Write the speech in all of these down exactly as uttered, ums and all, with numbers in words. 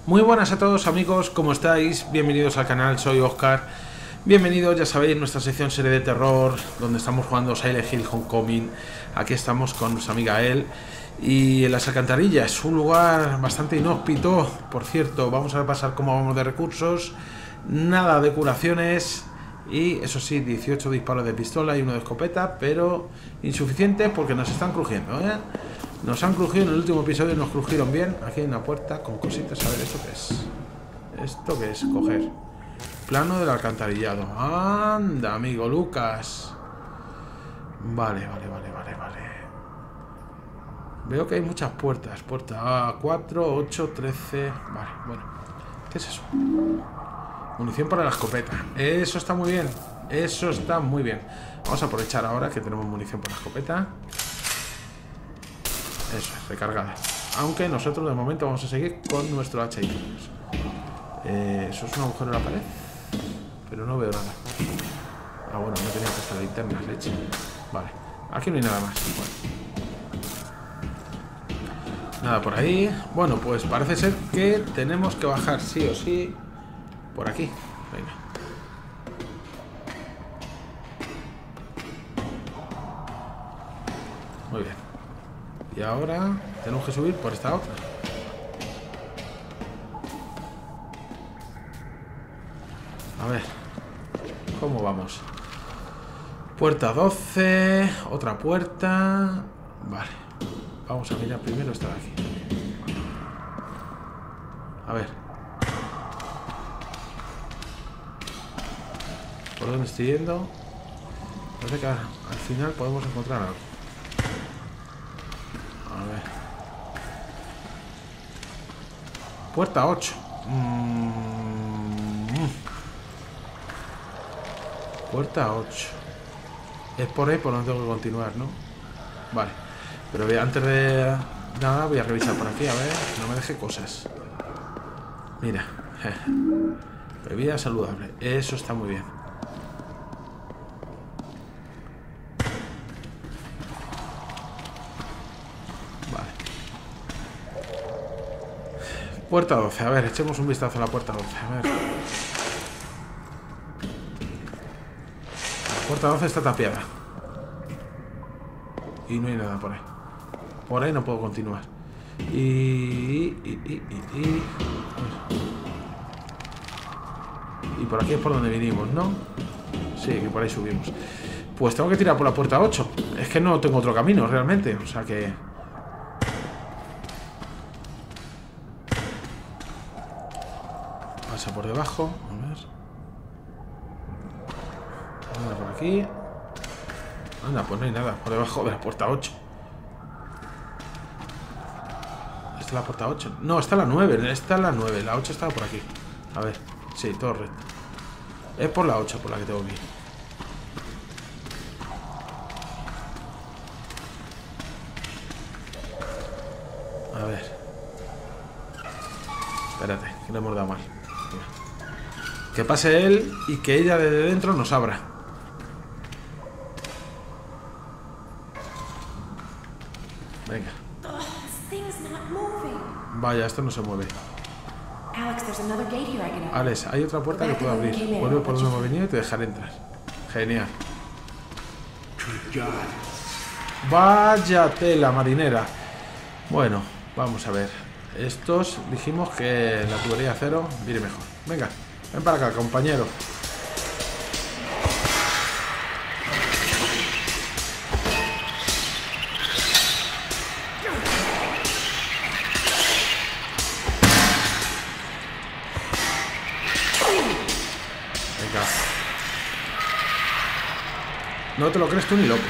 Muy buenas a todos amigos, ¿cómo estáis? Bienvenidos al canal, soy Oscar. Bienvenidos, ya sabéis, nuestra sección serie de terror, donde estamos jugando Silent Hill Homecoming. Aquí estamos con nuestra amiga El. Y en las alcantarillas, un lugar bastante inhóspito. Por cierto, vamos a repasar cómo vamos de recursos. Nada de curaciones. Y eso sí, dieciocho disparos de pistola y uno de escopeta, pero insuficientes porque nos están crujiendo, ¿eh? Nos han crujido en el último episodio, nos crujieron bien. Aquí hay una puerta con cositas. A ver, ¿esto qué es? ¿Esto qué es? Coger. Plano del alcantarillado. Anda, amigo Lucas. Vale, vale, vale, vale, vale. Veo que hay muchas puertas. Puerta cuatro, ocho, trece. Vale, bueno. ¿Qué es eso? Munición para la escopeta. Eso está muy bien. Eso está muy bien. Vamos a aprovechar ahora que tenemos munición para la escopeta. Eso es, recargada. Aunque nosotros de momento vamos a seguir con nuestro hacha y eh, eso es un agujero en la pared. Pero no veo nada. Ah, bueno, no tenía que estar linterna, leche. Vale, aquí no hay nada más. Bueno. Nada por ahí. Bueno, pues parece ser que tenemos que bajar sí o sí por aquí. Venga. Muy bien. Y ahora tenemos que subir por esta otra. A ver, ¿cómo vamos? Puerta doce, otra puerta. Vale, vamos a mirar primero esta de aquí. A ver. ¿Por dónde estoy yendo? Parece que al final podemos encontrar algo. A ver. Puerta ocho. Mm. Puerta ocho. Es por ahí por donde tengo que continuar, ¿no? Vale. Pero voy, antes de nada voy a revisar por aquí, a ver, no me deje cosas. Mira. Bebida saludable. Eso está muy bien. Puerta doce, a ver, echemos un vistazo a la puerta doce, a ver. La puerta doce está tapiada. Y no hay nada por ahí. Por ahí no puedo continuar. Y... Y, y, y, y... y por aquí es por donde vinimos, ¿no? Sí, que por ahí subimos. Pues tengo que tirar por la puerta ocho. Es que no tengo otro camino, realmente. O sea que... pasa por debajo, a ver. Anda por aquí. Anda, pues no hay nada por debajo de la puerta ocho. ¿Esta es la puerta ocho? No, esta es la nueve. Esta es la nueve. La ocho estaba por aquí. A ver, sí, todo recto. Es por la ocho por la que tengo que ir. A ver. Espérate, que le hemos dado mal. Que pase él y que ella desde dentro nos abra. Venga. Vaya, esto no se mueve. Alex, hay otra puerta que puedo abrir. Vuelve por donde hemos venido y te dejaré entrar. Genial. Vaya tela marinera. Bueno, vamos a ver. Estos dijimos que la tubería cero viene mejor. Venga. Ven para acá, compañero. Venga. No te lo crees tú ni loco.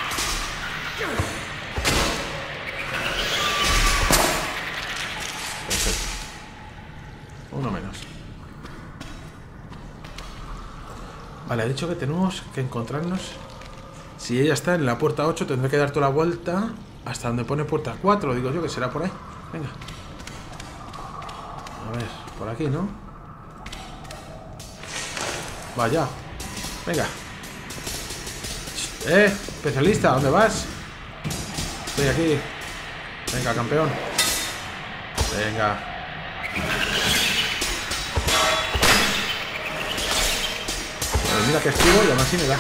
Perfecto. Uno menos. Vale, ha dicho que tenemos que encontrarnos. Si ella está en la puerta ocho, tendré que dar toda la vuelta hasta donde pone puerta cuatro. Digo yo que será por ahí. Venga. A ver, por aquí, ¿no? Vaya. Venga. Eh, especialista, ¿dónde vas? Estoy aquí. Venga, campeón. Venga. Pues mira que esquivo y aún así me da.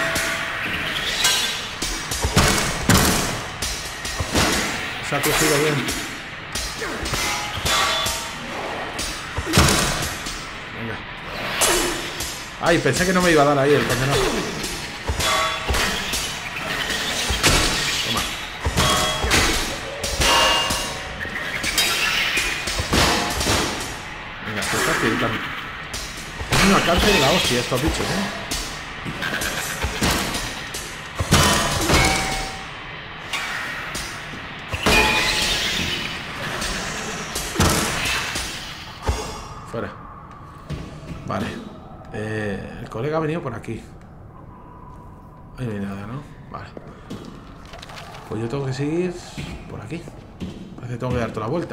Se ha cogido bien. Venga. Ay, pensé que no me iba a dar ahí el condenado. Toma. Venga, se está tirando. Es un alcance de la hostia estos bichos, ¿eh? Fuera. Vale. Eh, el colega ha venido por aquí. Ahí no hay nada, ¿no? Vale. Pues yo tengo que seguir por aquí. Parece que tengo que dar toda la vuelta.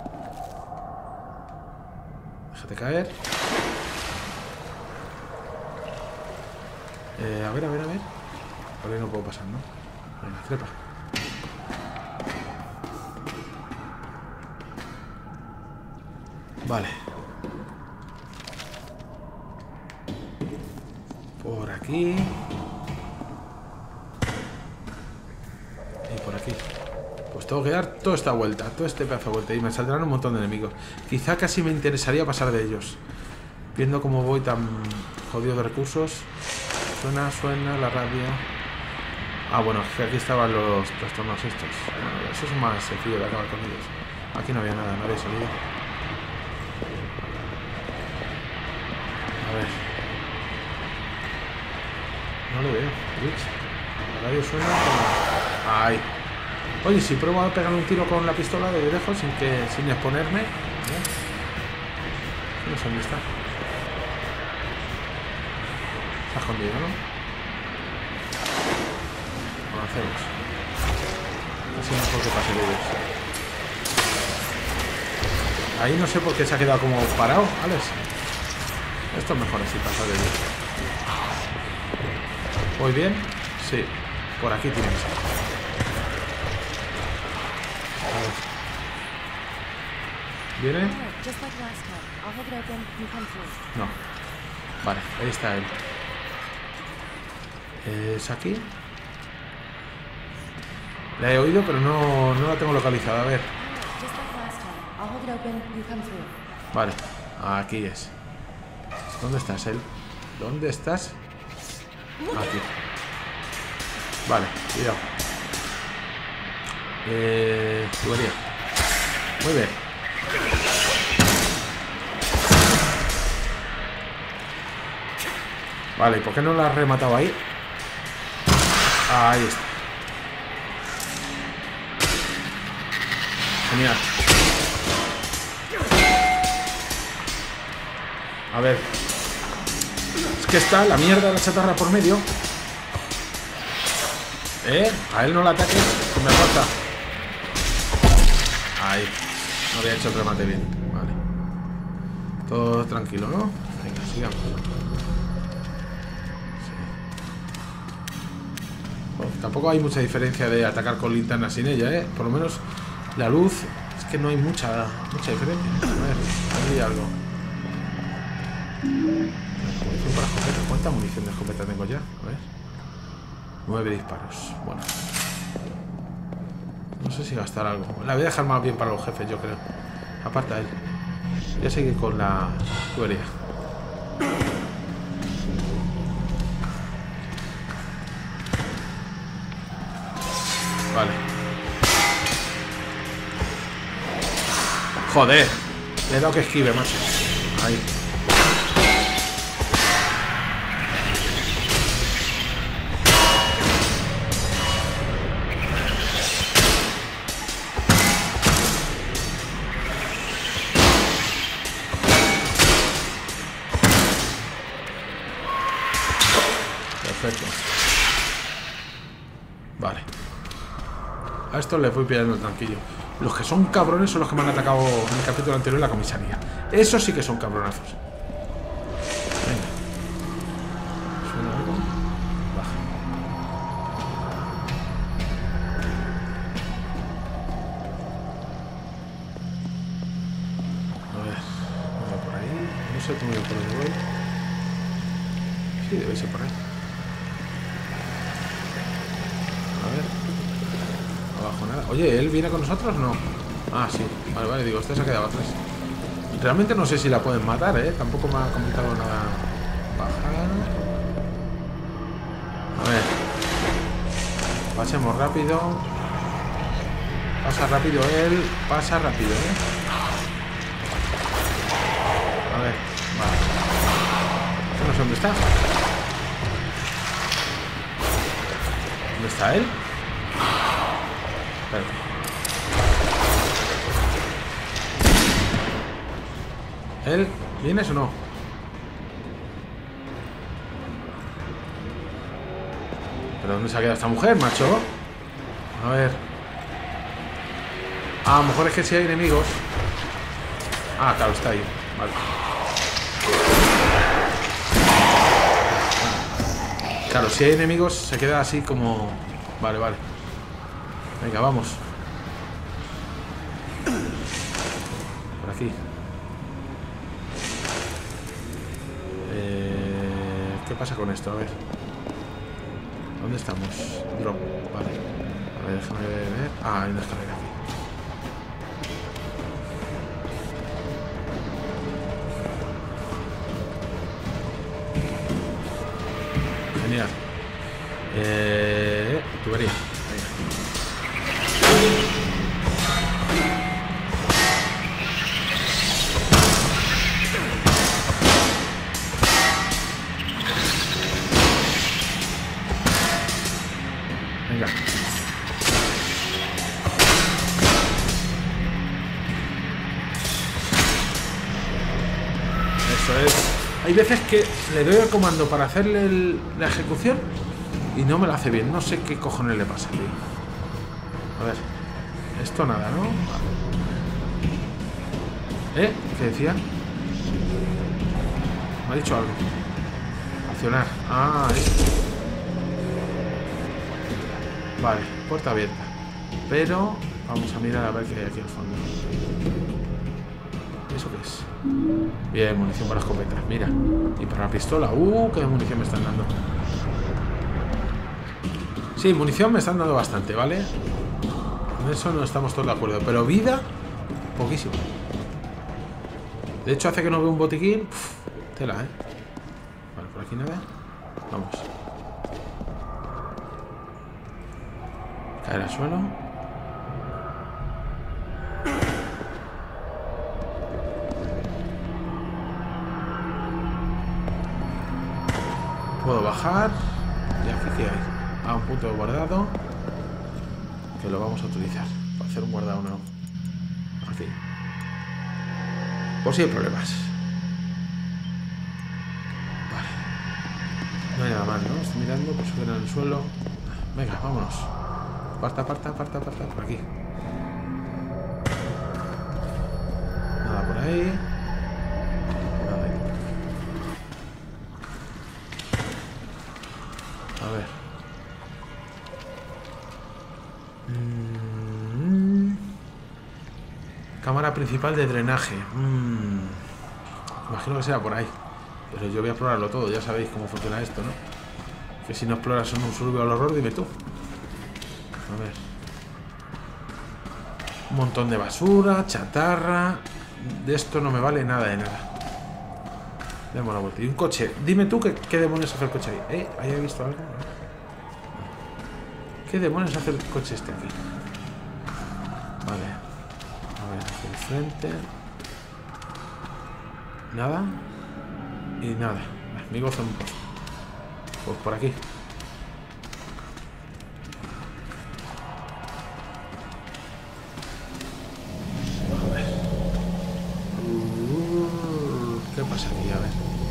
Déjate caer. Eh, a ver, a ver, a ver. Por ahí no puedo pasar, ¿no? Venga, trepa. Vale. Por aquí. Y por aquí. Pues tengo que dar toda esta vuelta, todo este pedazo de vuelta. Y me saldrán un montón de enemigos. Quizá casi me interesaría pasar de ellos. Viendo cómo voy tan jodido de recursos. Suena, suena la radio. Ah, bueno, es que aquí estaban los trastornos estos. Bueno, eso es más sencillo de acabar con ellos. Aquí no había nada, no había salido. A ver. No le veo, Rich. La radio suena como... ¡Ay! Oye, si pruebo a pegar un tiro con la pistola de lejos sin que sin exponerme. ¿Eh? No sé dónde está. Está escondido, ¿no? Avancemos. Así mejor que pase de ellos. Ahí no sé por qué se ha quedado como parado, Alex. Esto es mejor así, pasar de ellos. ¿Voy bien? Sí. Por aquí tiene que ser. A ver. ¿Viene? No. Vale, ahí está él. ¿Es aquí? La he oído, pero no, no la tengo localizada. A ver. Vale, aquí es. ¿Dónde estás, él? ¿Dónde estás? Aquí. Vale, cuidado. Eh, tubería. Muy bien. Vale, ¿por qué no la has rematado ahí? Ahí está. Genial. A ver. Es que está la mierda de la chatarra por medio. ¿Eh? A él no le ataques, que me falta. Ahí. No había hecho el remate bien. Vale. Todo tranquilo, ¿no? Venga, sigamos. Bueno, tampoco hay mucha diferencia de atacar con linterna sin ella, ¿eh? Por lo menos la luz, es que no hay mucha mucha diferencia. A ver, hay algo. Munición para escopeta. ¿Cuánta munición de escopeta tengo ya? A ver. Nueve disparos. Bueno. No sé si gastar algo. La voy a dejar más bien para los jefes, yo creo. Aparta él. Voy a seguir con la tubería. Vale. Joder. Le he dado que esquive, macho. Ahí. Perfecto. Vale. A estos les voy pillando tranquilo. Los que son cabrones son los que me han atacado en el capítulo anterior en la comisaría. Esos sí que son cabronazos. Venga. ¿Suena algo? Baja. A ver. Venga, por ahí. No sé cómo ir por donde voy. Sí, Sí, debe ser por ahí. A ver. Abajo nada. Oye, ¿él viene con nosotros? No. Ah, sí. Vale, vale, digo, este se ha quedado atrás. Realmente no sé si la pueden matar, ¿eh? Tampoco me ha comentado nada. Bajar. A ver. Pasemos rápido. Pasa rápido él. Pasa rápido, ¿eh? A ver. Vale. No sé dónde está. ¿Dónde está él? Espérate. ¿Él? ¿Vienes o no? ¿Pero dónde se ha quedado esta mujer, macho? A ver. Ah, a lo mejor es que si hay enemigos. Ah, claro, está ahí. Vale. Claro, si hay enemigos se queda así como... Vale, vale. Venga, vamos. Por aquí. Eh, ¿Qué pasa con esto? A ver. ¿Dónde estamos? Drop. Vale. A ver, déjame ver. Ah, hay una escalera aquí. Genial. Eh, tubería. Venga. Venga. Eso es. Hay veces que le doy el comando para hacerle el, la ejecución y no me lo hace bien. No sé qué cojones le pasa, tío. A ver. Esto nada, ¿no? Vale. ¿Eh? ¿Qué decía? Me ha dicho algo. Accionar. Ah, esto. Vale, puerta abierta. Pero vamos a mirar a ver qué hay aquí al fondo. ¿Eso qué es? Bien, munición para escopetas, mira. Y para la pistola. Uh, qué munición me están dando. Sí, munición me están dando bastante, ¿vale? En eso no estamos todos de acuerdo. Pero vida, poquísimo. De hecho, hace que no veo un botiquín. Uf, tela, ¿eh? Vale, por aquí nada. Vamos. Caer al suelo. Puedo bajar. ¿Y aquí qué hay? Ah, un punto de guardado. Que lo vamos a utilizar para hacer un guardado nuevo. Aquí. Por si hay problemas. Vale. No hay nada más, ¿no? Estoy mirando, pues suben en el suelo. Venga, vámonos. Aparta, aparta, aparta, aparta. Por aquí. Nada por ahí. Nada ahí. A ver. Mm. Cámara principal de drenaje. Mm. Imagino que sea por ahí. Pero yo voy a explorarlo todo. Ya sabéis cómo funciona esto, ¿no? Que si no exploras en un surbio al horror, dime tú. A ver. Un montón de basura, chatarra. De esto no me vale nada de nada. Demos la vuelta. Y un coche. Dime tú que, qué demonios hace el coche ahí. ¿Eh? ¿Ahí he visto algo? ¿Qué demonios hace el coche este aquí? Vale. A ver, hacia el frente. Nada. Y nada. Amigos son... Pues por aquí. ¿Qué pasa aquí? A ver.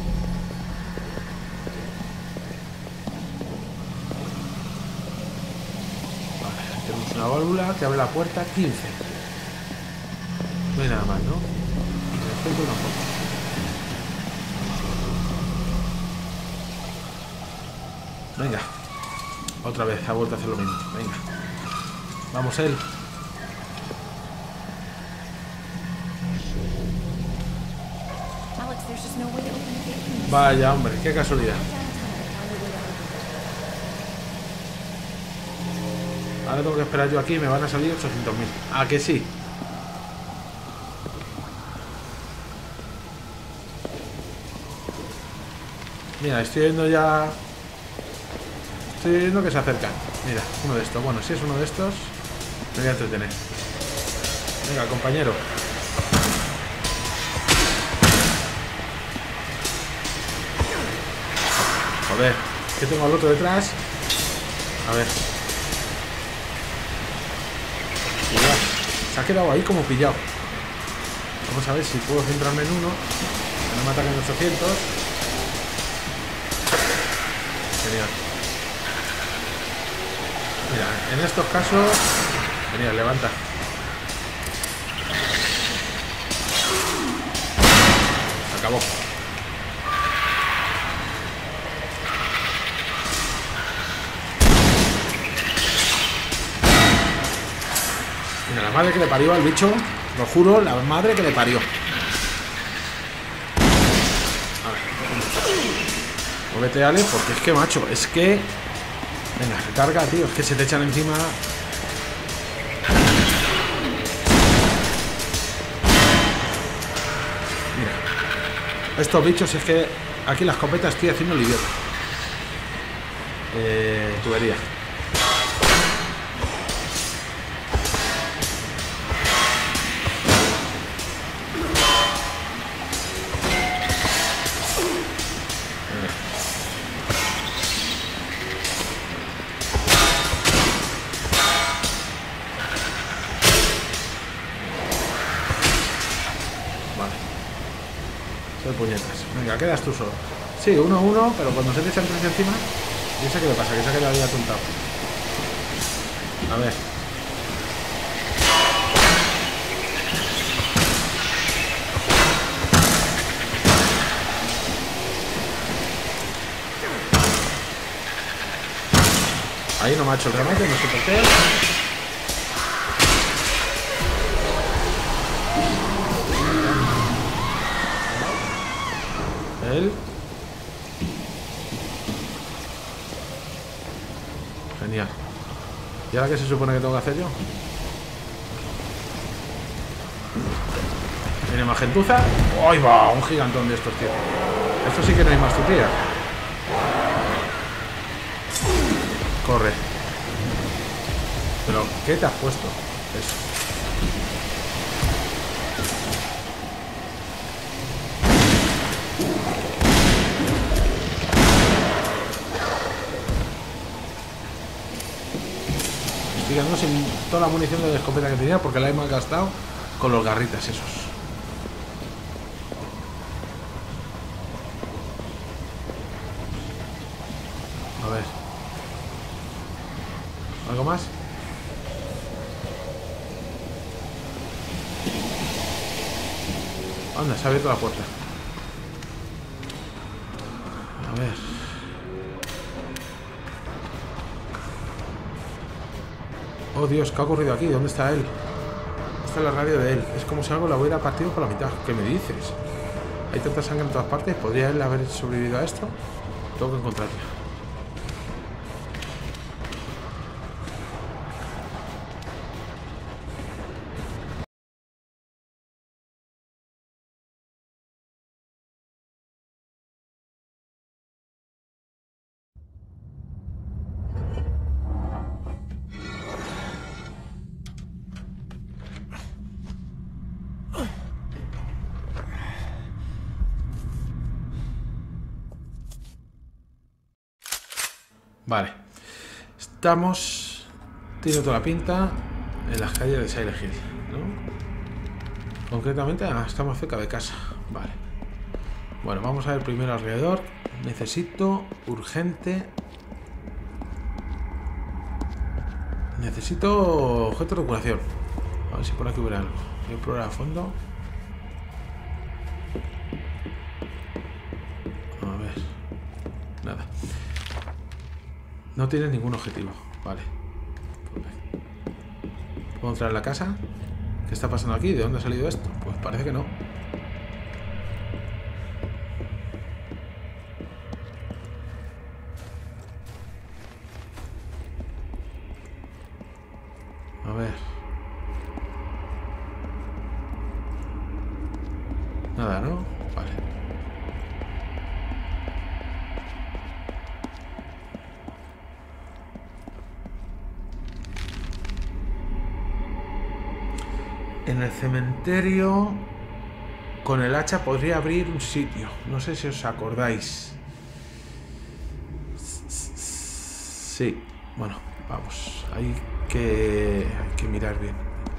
Vale, tenemos una válvula que abre la puerta quince. No hay nada más, ¿no? Perfecto, una foto. Venga. Otra vez, ha vuelto a hacer lo mismo. Venga. Vamos, él. Vaya, hombre, qué casualidad. Ahora tengo que esperar yo aquí y me van a salir ochocientos mil. ¿A que sí? Mira, estoy viendo ya... Estoy viendo que se acercan. Mira, uno de estos. Bueno, si es uno de estos, me voy a entretener. Venga, compañero. Joder, que tengo al otro detrás. A ver. Igual. Se ha quedado ahí como pillado. Vamos a ver si puedo centrarme en uno. Que no me ataquen ochocientos. Genial. Mira, en estos casos... Genial, levanta. Se acabó. Mira, la madre que le parió al bicho. Lo juro, la madre que le parió. A ver. Muévete, Ale, porque es que, macho, es que... Venga, recarga, tío. Es que se te echan encima... Mira. Estos bichos es que... Aquí la escopeta estoy haciendo el idiota. Eh, tubería. De puñetas. Venga, quedas tú solo. Sí, uno a uno, pero cuando se te echan tres encima, ¿y eso qué le pasa? Que se ha quedado ya atontado. A ver. Ahí no me ha hecho el remate, no se portea. Él. Genial. ¿Y ahora qué se supone que tengo que hacer yo? ¿Tiene más gentuza? ¡Ay, va! Un gigantón de estos, tío. Esto sí que no hay más, tu tía. Corre. Pero, ¿qué te has puesto? Eso. Estoy quedando sin toda la munición de la escopeta que tenía porque la he malgastado con los garritas esos. A ver. ¿Algo más? Anda, se ha abierto la puerta. A ver. Oh Dios, ¿qué ha ocurrido aquí? ¿Dónde está él? Está la radio de él. Es como si algo la hubiera partido por la mitad. ¿Qué me dices? Hay tanta sangre en todas partes. ¿Podría él haber sobrevivido a esto? Tengo que encontrarla. Vale. Estamos... Tiene toda la pinta en las calles de Silent Hill, ¿no? Concretamente, ah, estamos cerca de casa. Vale. Bueno, vamos a ver primero alrededor. Necesito urgente... Necesito objeto de curación. A ver si por aquí hubiera algo. Voy a explorar a fondo. A ver. Nada. No tienes ningún objetivo. Vale. ¿Puedo entrar en la casa? ¿Qué está pasando aquí? ¿De dónde ha salido esto? Pues parece que no. Nada, ¿no? Vale. En el cementerio, con el hacha podría abrir un sitio. No sé si os acordáis. Sí, bueno, vamos. Hay que, hay que mirar bien.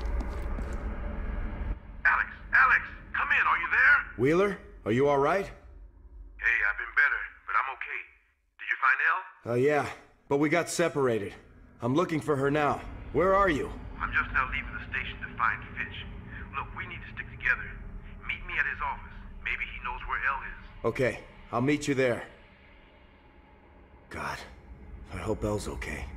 Alex, Alex, come in. Are you there? Wheeler, are you all right? Hey, I've been better, but I'm okay. Did you find Elle? Uh, yeah, but we got separated. I'm looking for her now. Where are you? I'm just now leaving the station to find Fitch. Look, we need to stick together. Meet me at his office. Maybe he knows where Elle is. Okay, I'll meet you there. God, I hope Elle's okay.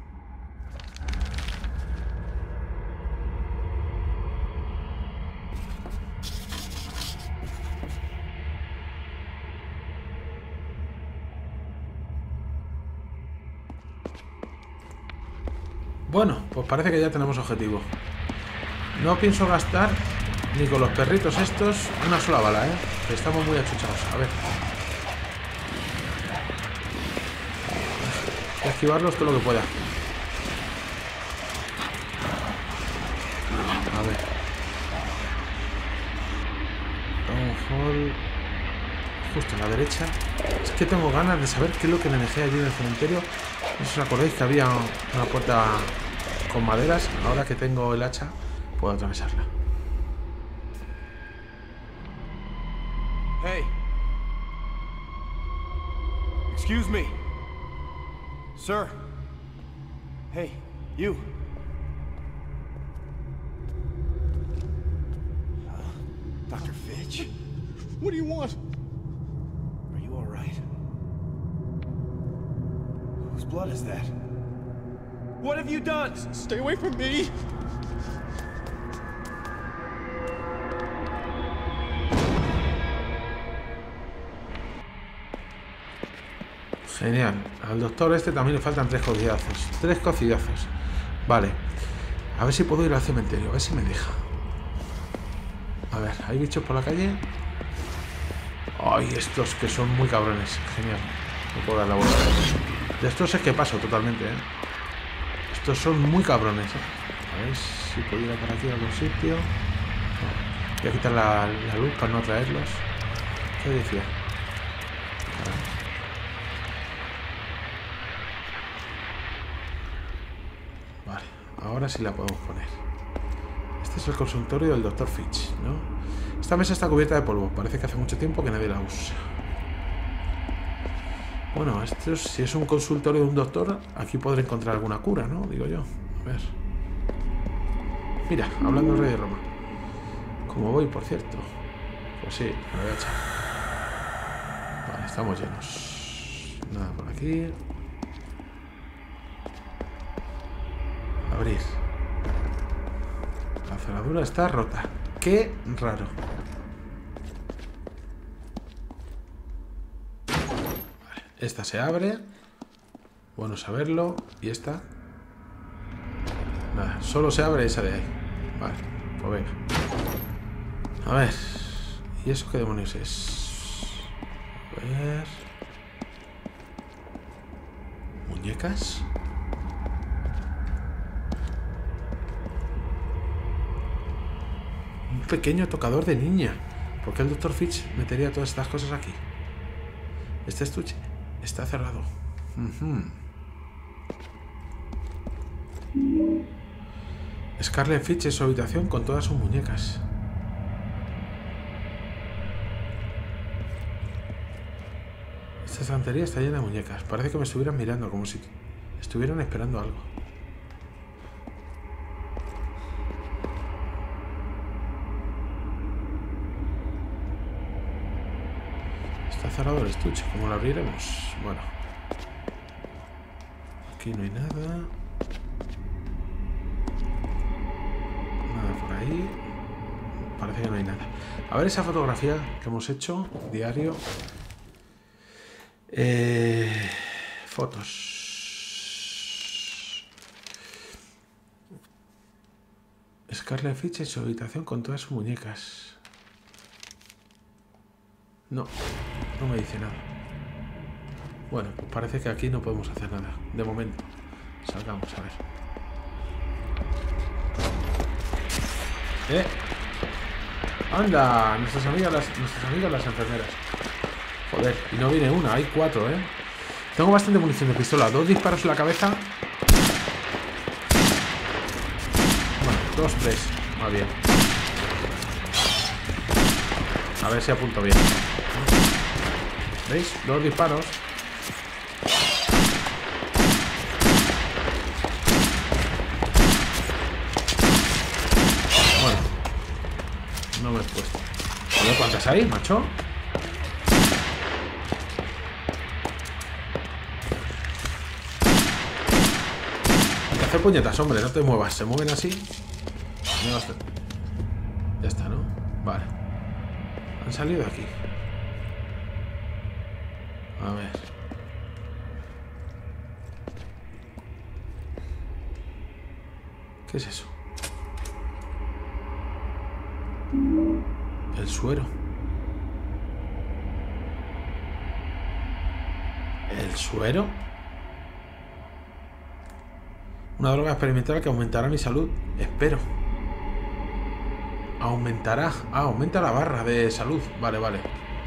Bueno, pues parece que ya tenemos objetivo. No pienso gastar ni con los perritos estos una sola bala, ¿eh? Estamos muy achuchados. A ver. Voy a esquivarlos todo lo que pueda. A ver. Town Hall. Justo a la derecha. Es que tengo ganas de saber qué es lo que me dejé allí en el cementerio. No sé si os acordáis que había una puerta con maderas. Ahora que tengo el hacha, puedo atravesarla. Hey. Excuse me. Sir. Hey, you. Uh, Doctor Fitch? What do you want? Are you all right? Whose blood is that? What have you done? Stay away from me! Genial. Al doctor este también le faltan tres cocidazos. Tres cocidazos. Vale. A ver si puedo ir al cementerio. A ver si me deja. A ver, ¿hay bichos por la calle? Ay, estos que son muy cabrones. Genial. No puedo dar la vuelta. De estos es que paso totalmente, ¿eh? Estos son muy cabrones, ¿eh? A ver si puedo ir para aquí a algún sitio. No. Voy a quitar la, la luz para no atraerlos. ¿Qué decía? Caramba. Vale, ahora sí la podemos poner. Este es el consultorio del doctor Fitch, ¿no? Esta mesa está cubierta de polvo. Parece que hace mucho tiempo que nadie la usa. Bueno, esto es, si es un consultorio de un doctor, aquí podré encontrar alguna cura, ¿no? Digo yo. A ver. Mira, hablando del rey de Roma. ¿Cómo voy, por cierto? Pues sí, me voy a echar. Vale, estamos llenos. Nada por aquí. Abrir. La cerradura está rota. Qué raro. Vale, esta se abre. Bueno saberlo. Y esta. Nada, solo se abre esa de ahí. Vale, pues venga. A ver. ¿Y eso qué demonios es? A ver. ¿Muñecas? Un pequeño tocador de niña. ¿Por qué el doctor Fitch metería todas estas cosas aquí? Este estuche está cerrado. Uh-huh. Scarlet Fitch en su habitación con todas sus muñecas. Esta estantería está llena de muñecas. Parece que me estuvieran mirando, como si estuvieran esperando algo. Está cerrado el estuche. ¿Cómo lo abriremos? Bueno. Aquí no hay nada. Nada por ahí. Parece que no hay nada. A ver esa fotografía que hemos hecho. Diario. Eh, fotos. Scarlet Fitch en su habitación con todas sus muñecas. No, no me dice nada. Bueno, parece que aquí no podemos hacer nada. De momento. Salgamos, a ver. ¡Eh! ¡Anda! Nuestras amigas las, nuestras amigas las enfermeras. Joder, y no viene una, hay cuatro, ¿eh? Tengo bastante munición de pistola. Dos disparos en la cabeza. Bueno, dos, tres. Va bien. A ver si apunto bien. ¿Veis? Dos disparos. Bueno. No me he puesto. Joder, ¿cuántas hay, macho? Hay que hacer puñetas, hombre. No te muevas. Se mueven así. Ya está, ¿no? Vale. Han salido de aquí. A ver. ¿Qué es eso? El suero. ¿El suero? Una droga experimental que aumentará mi salud. Espero. Aumentará. Ah, aumenta la barra de salud. Vale, vale.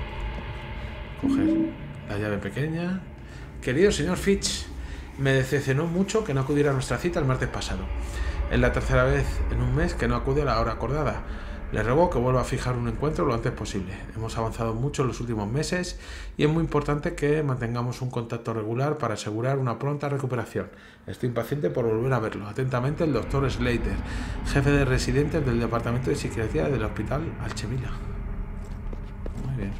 Coger la llave pequeña. Querido señor Fitch, me decepcionó mucho que no acudiera a nuestra cita el martes pasado. Es la tercera vez en un mes que no acude a la hora acordada. Le ruego que vuelva a fijar un encuentro lo antes posible. Hemos avanzado mucho en los últimos meses y es muy importante que mantengamos un contacto regular para asegurar una pronta recuperación. Estoy impaciente por volver a verlo. Atentamente, el doctor Slater, jefe de residentes del Departamento de Psiquiatría del Hospital Alchemila. Muy bien.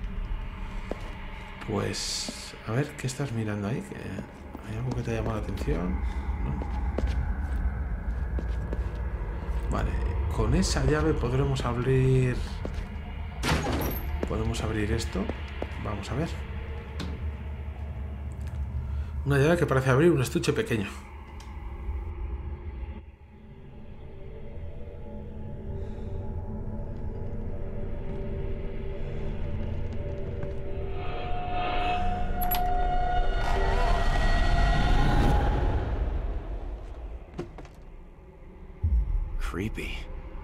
Pues, a ver, ¿qué estás mirando ahí? ¿Hay algo que te llama la atención? ¿No? Vale, con esa llave podremos abrir... Podemos abrir esto. Vamos a ver. Una llave que parece abrir un estuche pequeño. Creepy.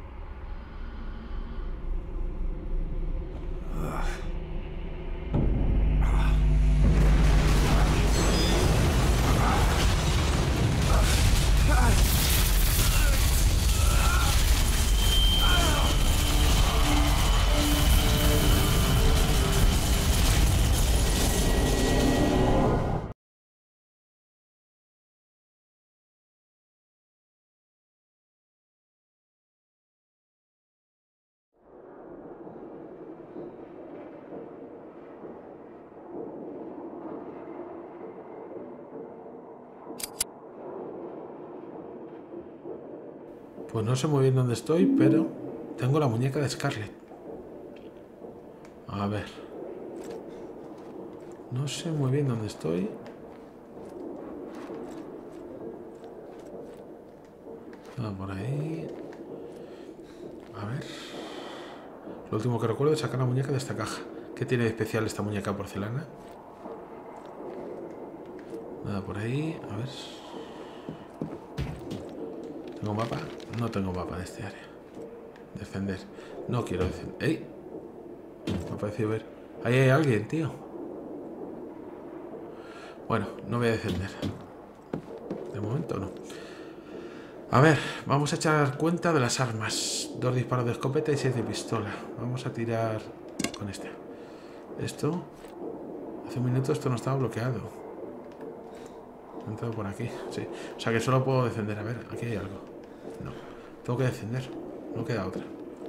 Pues no sé muy bien dónde estoy, pero tengo la muñeca de Scarlett. A ver. No sé muy bien dónde estoy. Ah, por ahí. A ver. Lo último que recuerdo es sacar la muñeca de esta caja. ¿Qué tiene de especial esta muñeca porcelana? Nada por ahí. A ver. ¿Tengo mapa? No tengo mapa de este área. Defender. No quiero defender. ¡Ey! Me ha parecido ver. Ahí hay alguien, tío. Bueno, no voy a defender. De momento no. A ver, vamos a echar cuenta de las armas. Dos disparos de escopeta y seis de pistola. Vamos a tirar con este. Esto. Hace un minuto esto no estaba bloqueado. He entrado por aquí, sí. O sea que solo puedo defender. A ver, aquí hay algo. No, tengo que defender. No queda otra.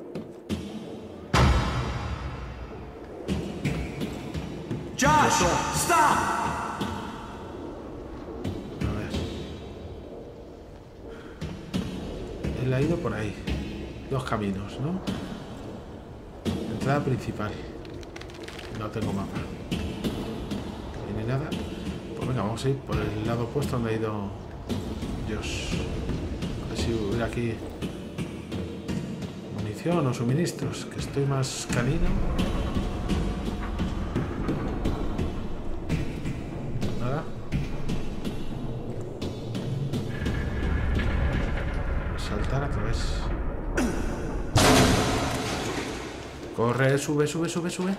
Josh, stop! A ver. Él ha ido por ahí. Dos caminos, ¿no? Entrada principal. No tengo mapa. No viene nada. Pues venga, vamos a ir por el lado opuesto donde ha ido Josh. A ver si hubiera aquí munición o suministros, que estoy más canino. Corre, sube, sube, sube, sube.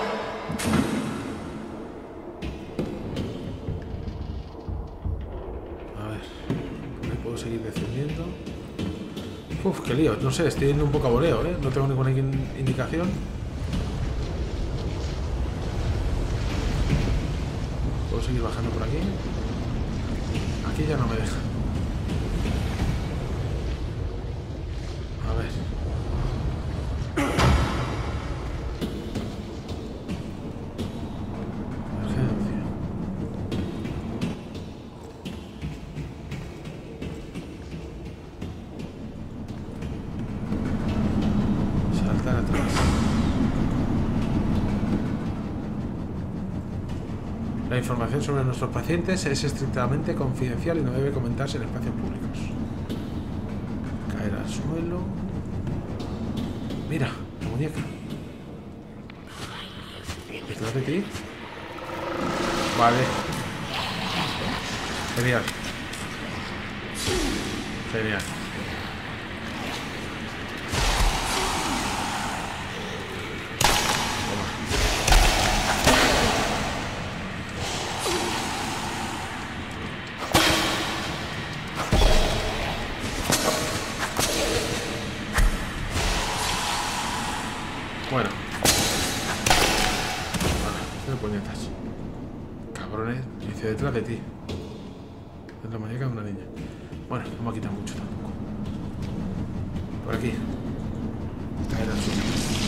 A ver. ¿Me puedo seguir descendiendo? Uf, qué lío. No sé, estoy yendo un poco a voleo, ¿eh? No tengo ninguna in- indicación. ¿Puedo seguir bajando por aquí? Aquí ya no me deja. A ver. Emergencia. Saltar atrás. La información sobre nuestros pacientes es estrictamente confidencial y no debe comentarse en espacios públicos. Caer al suelo. Mira, la muñeca. ¿Detrás de ti? Vale. Genial. Genial. Bueno. Vale, no puñetas. Cabrones, dice detrás de ti. Es la muñeca de una niña. Bueno, no me ha quitado mucho tampoco. Por aquí. Caer al suelo.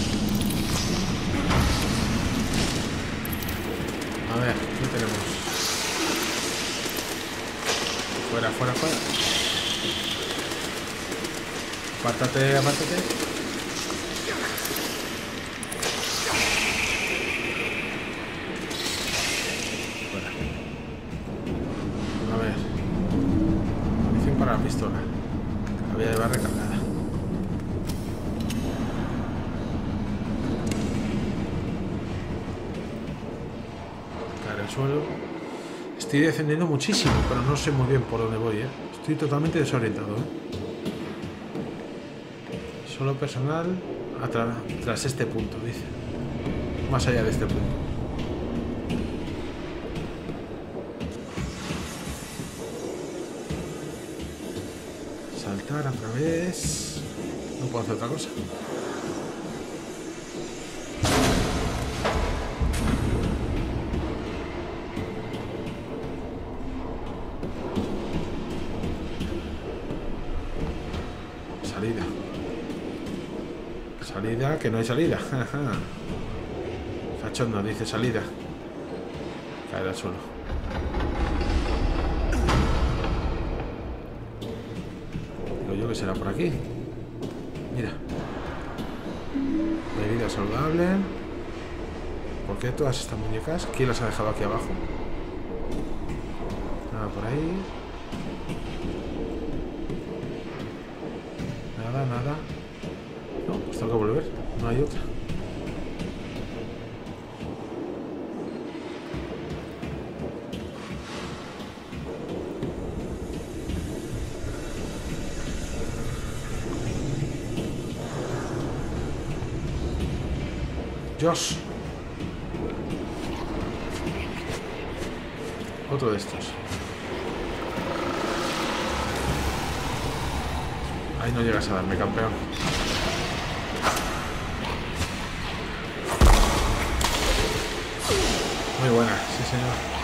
A ver, ¿qué tenemos? Fuera, fuera, fuera. Apártate, apártate. La pistola la voy a llevar recargada. Caer al suelo. Estoy descendiendo muchísimo, pero no sé muy bien por dónde voy, ¿eh? Estoy totalmente desorientado, ¿eh? Solo personal atra- tras este punto, dice. Más allá de este punto. Saltar a través. No puedo hacer otra cosa. Salida. Salida, que no hay salida. Cachondo, dice salida. Caer al suelo. Yo que será por aquí. Mira. Bebida saludable. ¿Por qué todas estas muñecas? ¿Quién las ha dejado aquí abajo? Nada por ahí. Nada, nada. No, pues tengo que volver. No hay otra. Josh. Otro de estos. Ahí no llegas a darme, campeón. Muy buena, sí señor.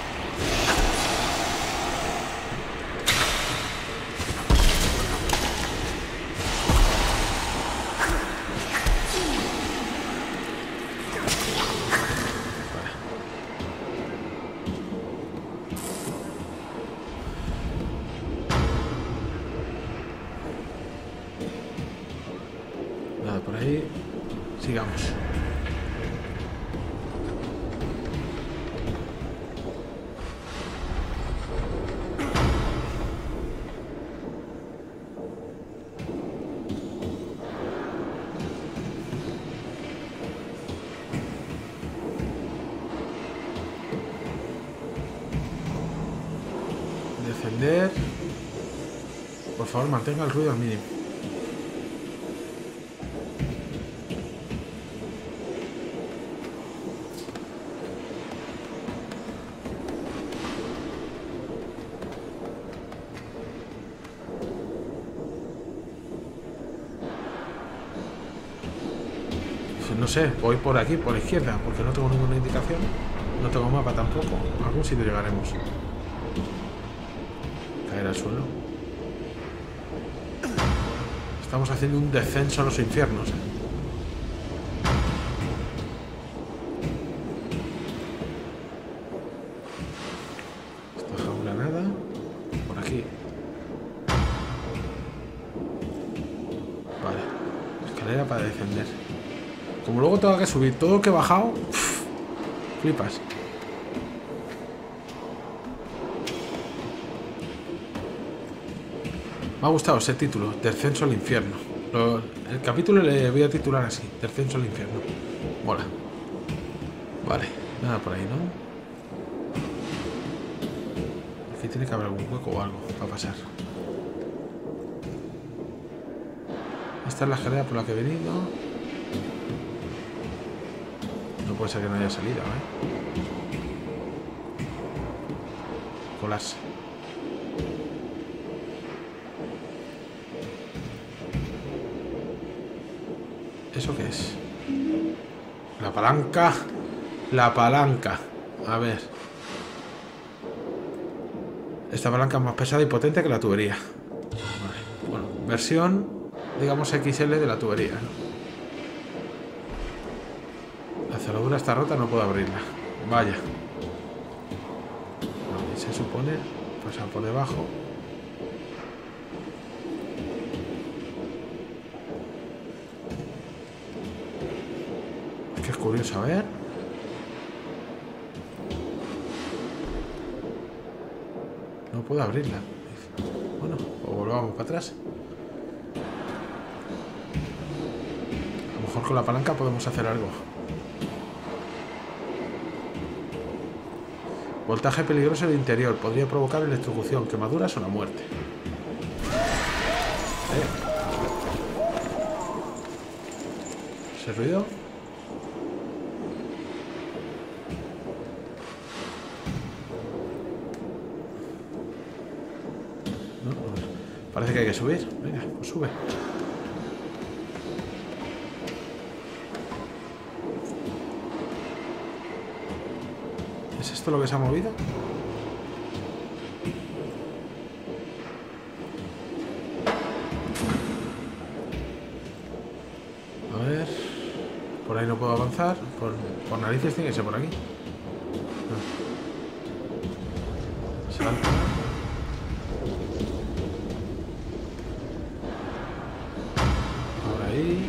Nada por ahí. Sigamos. Defender. Por favor, mantenga el ruido al mínimo. Pues no sé, voy por aquí, por la izquierda, porque no tengo ninguna indicación. No tengo mapa tampoco. A algún sitio llegaremos. Caer al suelo. Estamos haciendo un descenso a los infiernos, ¿eh? Esta jaula nada. Por aquí. Vale. Escalera para descender. Como luego tengo que subir todo lo que he bajado, pff, flipas. Me ha gustado ese título, Descenso al Infierno. Lo, el capítulo le voy a titular así, Descenso al Infierno. Mola. Vale, nada por ahí, ¿no? Aquí tiene que haber algún hueco o algo para pasar. Esta es la escalera por la que he venido. No puede ser que no haya salido, ¿eh? Colarse. ¿Eso qué es? La palanca. La palanca. A ver. Esta palanca es más pesada y potente que la tubería. Vale. Bueno, versión, digamos, equis ele de la tubería, ¿no? La cerradura está rota, no puedo abrirla. Vaya. Vale, se supone pasar por debajo. Es que es curioso, a ver. No puedo abrirla. Bueno, o volvamos para atrás. A lo mejor con la palanca podemos hacer algo. Voltaje peligroso en el interior. Podría provocar electrocución, quemaduras o la muerte. ¿Eh? ¿Ese ruido? No, no. Parece que hay que subir. Venga, pues sube. ¿Es esto lo que se ha movido? A ver. Por ahí no puedo avanzar. Por, por narices tiene que ser por aquí. No. Salta. Por ahí.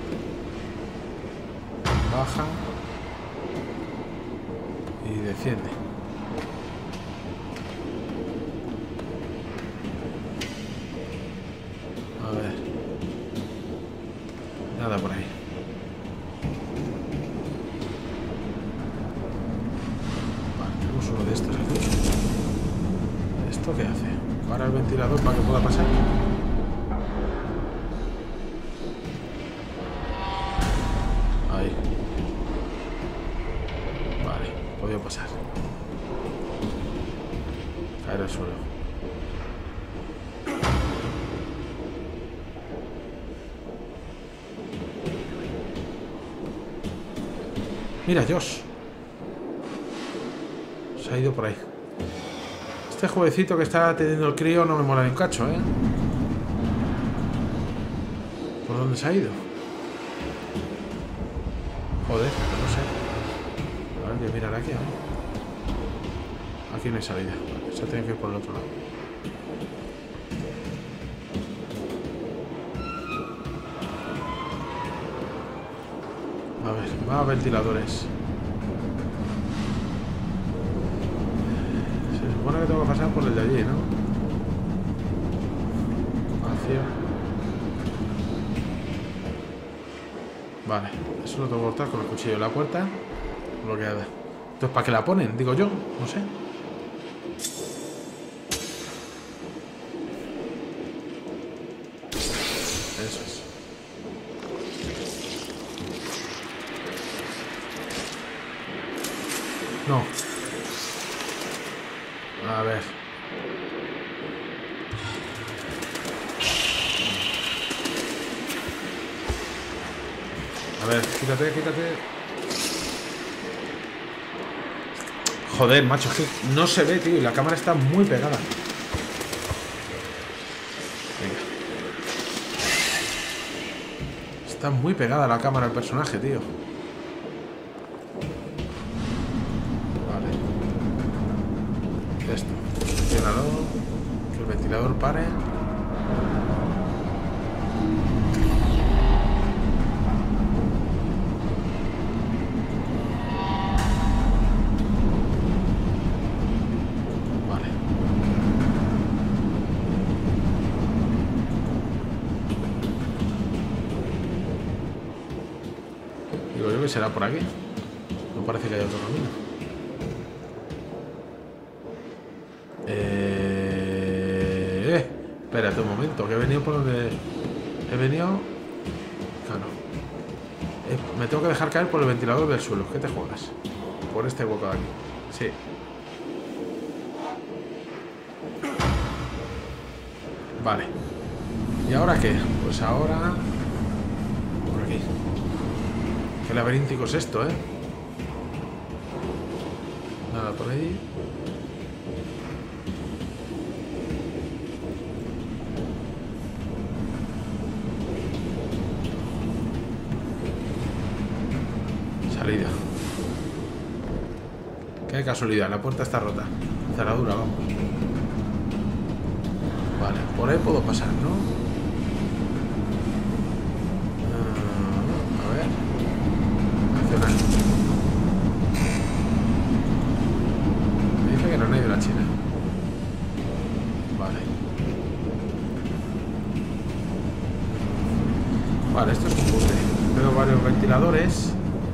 Baja. Y desciende. A ver. Nada por ahí. Vale, tenemos uno de estos aquí. ¿Esto qué hace? Para el ventilador para que pueda pasar. Ahí. Vale, podía pasar. Caer al suelo. Mira, Josh. Se ha ido por ahí. Este jueguecito que está teniendo el crío no me mola ni un cacho, ¿eh? ¿Por dónde se ha ido? Joder, no sé. A ver, voy a mirar aquí, ¿no? Aquí no hay salida. Vale, se tiene que ir por el otro lado. A ver, más ventiladores. Se supone que tengo que pasar por el de allí, ¿no? Vacío. Vale, eso lo tengo que cortar con el cuchillo de la puerta. Bloqueada. Entonces, ¿para qué la ponen? Digo yo, no sé. Eso es. No. A ver. A ver, quítate, quítate. Joder, macho, es que no se ve, tío, y la cámara está muy pegada. Venga. Está muy pegada la cámara al personaje, tío. Vale. Esto. Ventilador. Que el ventilador pare. ¿Será por aquí? No parece que haya otro camino. Eh... eh espérate un momento, que he venido por donde... He venido... Claro. Eh, me tengo que dejar caer por el ventilador del suelo. ¿Qué te juegas? Por este hueco de aquí. Sí. Vale. ¿Y ahora qué? Pues ahora... Por aquí. Qué laberíntico es esto, ¿eh? Nada por ahí. Salida. Qué casualidad, la puerta está rota. Cerradura, vamos. Vale, por ahí puedo pasar, ¿no? Me dice que no hay de la China. Vale. Vale, esto es un puzzle. Veo varios ventiladores.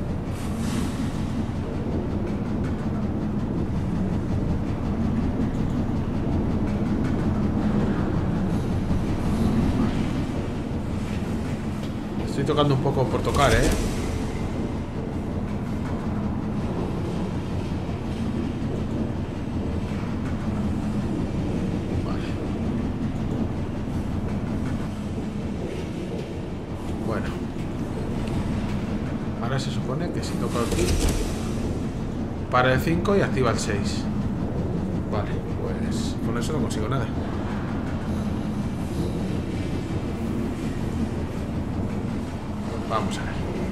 Estoy tocando un poco por tocar, ¿eh? Se supone que si toco aquí para el cinco y activa el seis. Vale, pues con eso no consigo nada. Vamos a ver.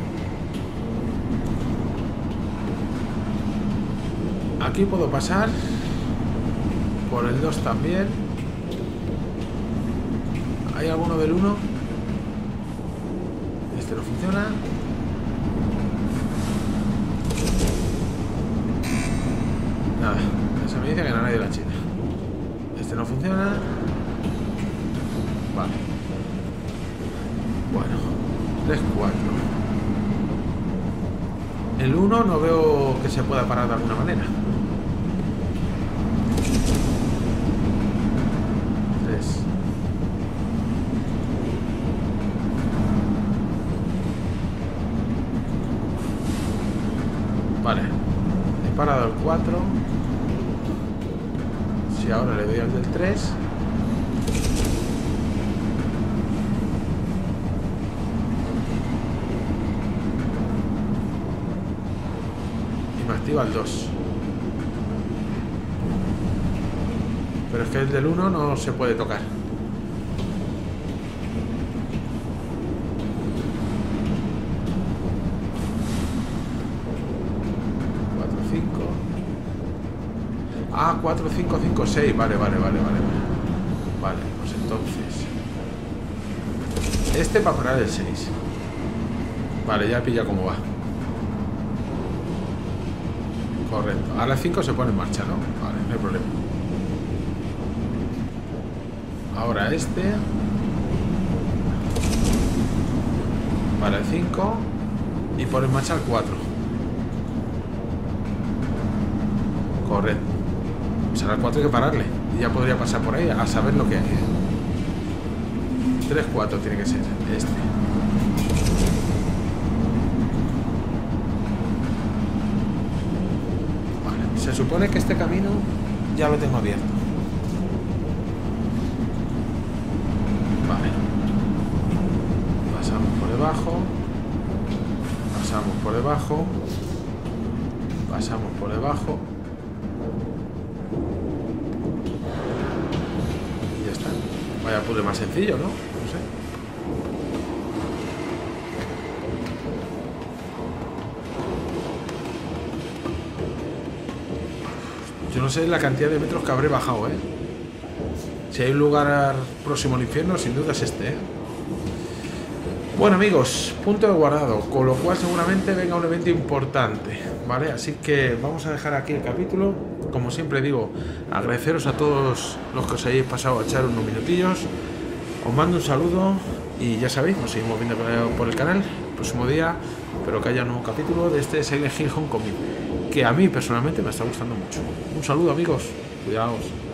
Aquí puedo pasar. Por el dos también. ¿Hay alguno del uno? Este no funciona. Nada, se me dice que no hay de la China. Este no funciona. Vale. Bueno, tres, cuatro. El uno no veo que se pueda parar de alguna manera. tres. Vale. He parado el cuatro. Si ahora le doy al del tres. Y me activa el dos. Pero es que el del uno no se puede tocar. Ah, cuatro, cinco, cinco, seis. Vale, vale, vale, vale. Vale, pues entonces este para parar el seis. Vale, ya pilla cómo va. Correcto. Ahora el cinco se pone en marcha, ¿no? Vale, no hay problema. Ahora este para el cinco y pone en marcha el cuatro. Correcto. Pues ahora el cuatro hay que pararle. Y ya podría pasar por ahí a saber lo que hay. tres, cuatro tiene que ser. Este. Vale. Se supone que este camino ya lo tengo abierto. Vale. Pasamos por debajo. Pasamos por debajo. Pasamos por debajo. Y ya está. Vaya puzzle más sencillo, ¿no? No sé. Yo no sé la cantidad de metros que habré bajado, ¿eh? Si hay un lugar próximo al infierno, sin duda es este, ¿eh? Bueno, amigos, punto de guardado, con lo cual seguramente venga un evento importante, ¿vale? Así que vamos a dejar aquí el capítulo. Como siempre digo, agradeceros a todos los que os hayáis pasado a echar unos minutillos. Os mando un saludo y ya sabéis, nos seguimos viendo por el canal el próximo día. Espero que haya un nuevo capítulo de este Silent Hill Homecoming, que a mí personalmente me está gustando mucho. Un saludo, amigos, cuidaos.